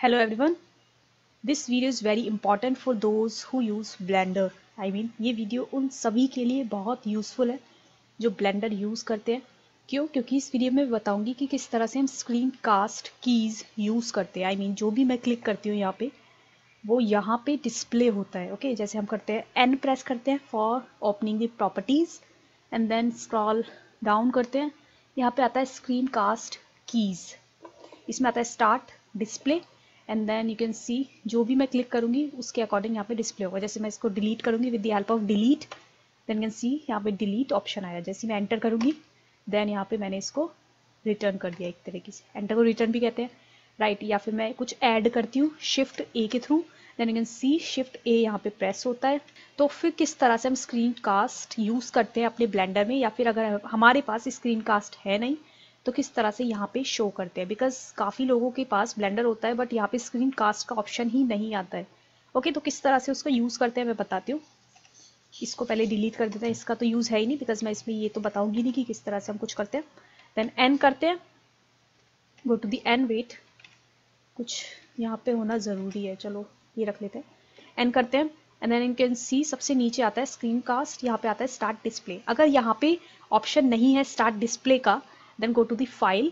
Hello everyone. This video is very important for those who use Blender. ये video उन सभी के लिए बहुत यूज़फुल है जो ब्लेंडर यूज़ करते हैं। क्यों? क्योंकि इस वीडियो में बताऊंगी कि किस तरह से हम स्क्रीन कास्ट कीज़ यूज़ करते हैं। जो भी मैं क्लिक करती हूँ यहाँ पे वो यहाँ पे डिस्प्ले होता है। ओके, जैसे हम करते हैं N प्रेस करते हैं for opening the properties and then scroll down करते हैं। यहाँ पे आता है स्क्रीन कास्ट कीज़, इसमें आता है start display and then you can see जो भी मैं क्लिक करूंगी उसके अकॉर्डिंग यहाँ पे डिस्प्ले होगा। जैसे मैं इसको डिलीट करूंगी with the help of delete, then can see यहाँ पे डिलीट ऑप्शन आया। जैसे मैं एंटर करूंगी देन यहाँ पे मैंने इसको रिटर्न कर दिया। एक तरीके से एंटर को रिटर्न भी कहते हैं, राइट। या फिर मैं कुछ ऐड करती हूँ शिफ्ट ए के थ्रू, then you can see shift A यहाँ पे प्रेस होता है। तो फिर किस तरह से हम स्क्रीन कास्ट यूज़ करते हैं अपने ब्लेंडर में, या फिर अगर हमारे पास स्क्रीन कास्ट है नहीं तो किस तरह से यहाँ पे शो करते हैं। बिकॉज काफ़ी लोगों के पास ब्लेंडर होता है बट यहाँ पे स्क्रीन कास्ट का ऑप्शन ही नहीं आता है। ओके, तो किस तरह से उसको यूज़ करते हैं मैं बताती हूँ। इसको पहले डिलीट कर देते हैं, इसका तो यूज़ है ही नहीं बिकॉज मैं इसमें ये तो बताऊंगी नहीं कि किस तरह से हम कुछ करते हैं। देन एन करते हैं, go to the N, wait कुछ यहाँ पे होना ज़रूरी है, चलो ये रख लेते हैं। एन करते हैं and then you can see सबसे नीचे आता है स्क्रीन कास्ट, यहाँ पे आता है स्टार्ट डिस्प्ले। अगर यहाँ पे ऑप्शन नहीं है स्टार्ट डिस्प्ले का then go to the file,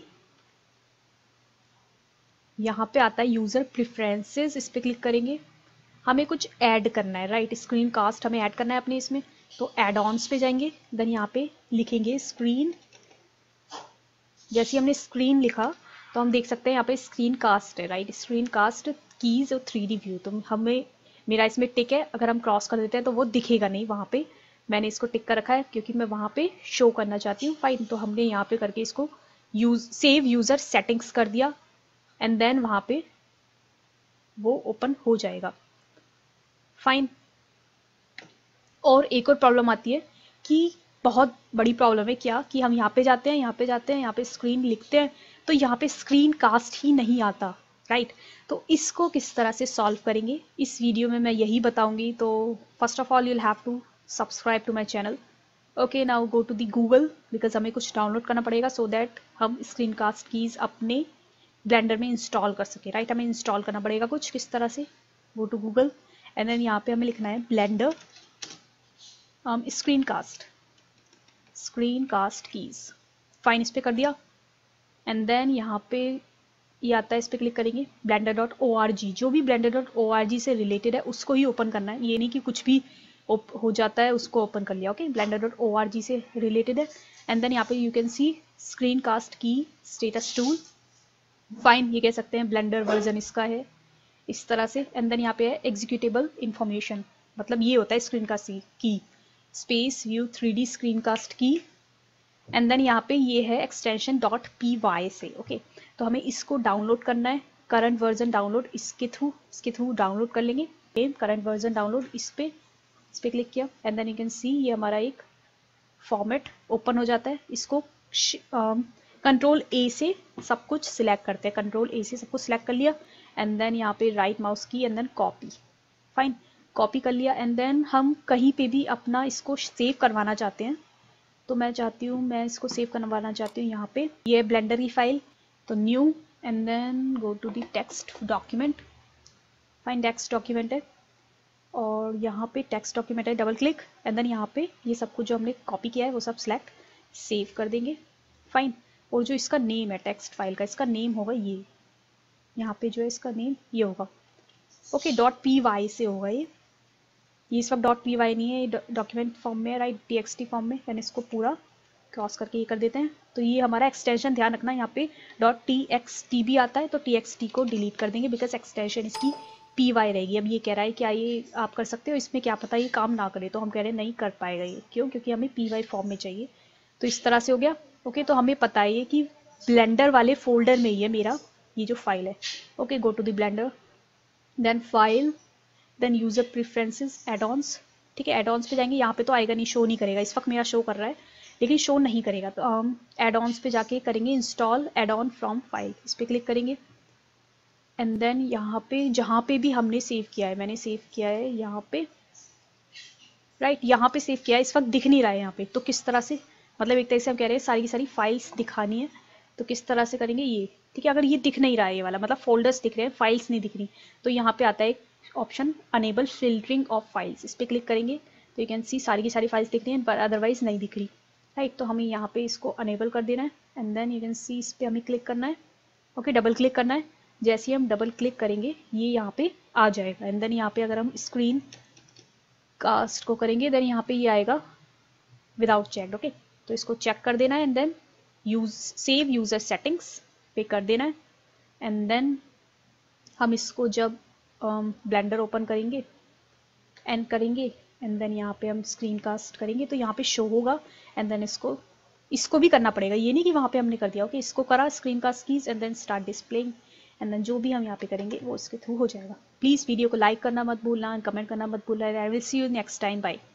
यहाँ पे आता है यूज़र प्रेफरेंसेस, इस पर क्लिक करेंगे। हमें कुछ ऐड करना है, राइट। स्क्रीन कास्ट हमें ऐड करना है अपने इसमें, तो ऐड ऑन्स पे जाएंगे देन यहाँ पे लिखेंगे स्क्रीन। जैसे हमने स्क्रीन लिखा तो हम देख सकते हैं यहाँ पे स्क्रीन कास्ट है, राइट। स्क्रीन कास्ट कीज और 3D व्यू, तो हमें मेरा इसमें टिक है। अगर हम क्रॉस कर देते हैं तो वो दिखेगा नहीं वहाँ पे। मैंने इसको टिक कर रखा है क्योंकि मैं वहाँ पे शो करना चाहती हूँ। फाइन, तो हमने यहाँ पे करके इसको सेव यूज़र सेटिंग्स कर दिया एंड देन वहाँ पे वो ओपन हो जाएगा। फाइन। और एक और प्रॉब्लम आती है कि बहुत बड़ी प्रॉब्लम है क्या कि हम यहाँ पे जाते हैं, यहाँ पे स्क्रीन लिखते हैं तो यहाँ पे स्क्रीन कास्ट ही नहीं आता, राइट। तो इसको किस तरह से सॉल्व करेंगे इस वीडियो में मैं यही बताऊंगी। तो first of all you will have to subscribe to my channel. Okay, now go to the Google because हमें कुछ डाउनलोड करना पड़ेगा सो दैट हम स्क्रीन कास्ट कीज अपने ब्लेंडर में इंस्टॉल कर सके, राइट। हमें इंस्टॉल करना पड़ेगा कुछ किस तरह से। Go to Google and then यहाँ पे हमें लिखना है Blender screen cast keys. Fine, इस पर कर दिया एंड देन यहाँ पे ये आता है, इस पर क्लिक करेंगे। blender.org, जो भी blender.org से रिलेटेड है उसको ही ओपन करना है, ये नहीं कि कुछ भी हो जाता है उसको ओपन कर लिया। ओके, blender.org से रिलेटेड है एंड देन यहाँ पे you can see screen cast की स्टेटस टूल। फाइन, ये कह सकते हैं ब्लेंडर वर्जन इसका है इस तरह से। एंड देन यहाँ पे है एग्जीक्यूटेबल इंफॉर्मेशन, मतलब ये होता है स्क्रीन कास्ट की space view 3D screen cast की। एंड देन यहाँ पे ये है एक्सटेंशन .py से। ओके, तो हमें इसको डाउनलोड करना है, करंट वर्जन डाउनलोड इसके थ्रू डाउनलोड कर लेंगे। करंट वर्जन डाउनलोड इस पे क्लिक किया and then you can see ये हमारा एक फॉर्मेट ओपन हो जाता है। इसको कंट्रोल ए से सब कुछ सिलेक्ट करते हैं, कंट्रोल ए से सब कुछ सिलेक्ट कर लिया एंड देन यहाँ पे राइट माउस की and then copy. Fine, copy कर लिया एंड देन हम कहीं पे भी अपना इसको सेव करवाना चाहते हैं तो मैं इसको सेव करवाना चाहती हूँ यहाँ पे। ये ब्लेंडर की फाइल, तो new and then go to the text document. Fine, text document है और यहाँ पे टेक्स्ट डॉक्यूमेंट है, डबल क्लिक एंड देन यहाँ पे ये सब कुछ जो हमने कॉपी किया है वो सब सिलेक्ट सेव कर देंगे। फाइन, और जो इसका नेम है टेक्स्ट फाइल का, इसका नेम होगा ये, यहाँ पे जो है इसका नेम ये होगा। ओके, .py से होगा ये इस वक्त .py नहीं है, डॉक्यूमेंट फॉर्म में, राइट, txt फॉर्म में। यानी इसको पूरा क्रॉस करके ये कर देते हैं। तो ये हमारा एक्सटेंशन, ध्यान रखना यहाँ पे .txt भी आता है तो txt को डिलीट कर देंगे बिकॉज एक्सटेंशन इसकी py रहेगी। अब ये कह रहा है क्या ये आप कर सकते हो, इसमें क्या पता ये काम ना करे, तो हम कह रहे हैं नहीं कर पाएगा ये। क्यों? क्योंकि हमें py फॉर्म में चाहिए। तो इस तरह से हो गया। ओके, तो हमें पता है कि ब्लेंडर वाले फोल्डर में ही है मेरा ये जो फाइल है। Okay, go to the Blender then file then user preferences add-ons. ठीक है, एड-ऑन्स पे जाएंगे। यहाँ पे तो आएगा नहीं, शो नहीं करेगा। इस वक्त मेरा शो कर रहा है लेकिन शो नहीं करेगा, तो हम एड-ऑन्स पे जाके करेंगे इंस्टॉल एड-ऑन फ्रॉम फाइल, इस पर क्लिक करेंगे एंड देन यहाँ पे जहाँ पे भी हमने सेव किया है, मैंने सेव किया है यहाँ पे, राइट, यहाँ पे सेव किया है। इस वक्त दिख नहीं रहा है यहाँ पे, तो किस तरह से, मतलब एक तरह से हम कह रहे हैं सारी की सारी फाइल्स दिखानी है तो किस तरह से करेंगे, ये ठीक है। अगर ये दिख नहीं रहा है, ये वाला मतलब फोल्डर्स दिख रहे हैं, फाइल्स नहीं दिख रही, तो यहाँ पे आता है एक option enable filtering of files. इस पर क्लिक करेंगे तो यू कैन सी सारी की सारी फाइल्स दिख रही हैं, पर अदरवाइज नहीं दिख रही, राइट। तो हमें यहाँ पे इसको अनेबल कर देना है and then you can see इस पर हमें क्लिक करना है। ओके, डबल क्लिक करना है। जैसे ही हम डबल क्लिक करेंगे ये यहाँ पे आ जाएगा एंड देन यहाँ पे अगर हम स्क्रीन कास्ट को करेंगे देन यहाँ पे ये आएगा विदाउट चेक्ड। ओके, तो इसको चेक कर देना है and then use save user settings पे कर देना है एंड देन हम इसको जब ब्लेंडर ओपन करेंगे एंड करेंगे एंड देन यहाँ पे हम स्क्रीन कास्ट करेंगे तो यहाँ पे शो होगा एंड देन इसको भी करना पड़ेगा, ये नहीं कि वहाँ पे हमने कर दिया। ओके, इसको करा screen cast keys and then start displaying and then जो भी हम यहाँ पे करेंगे वो इसके थ्रू हो जाएगा। प्लीज़ वीडियो को लाइक करना मत भूलना, कमेंट करना मत भूलना। I will see you next time, bye.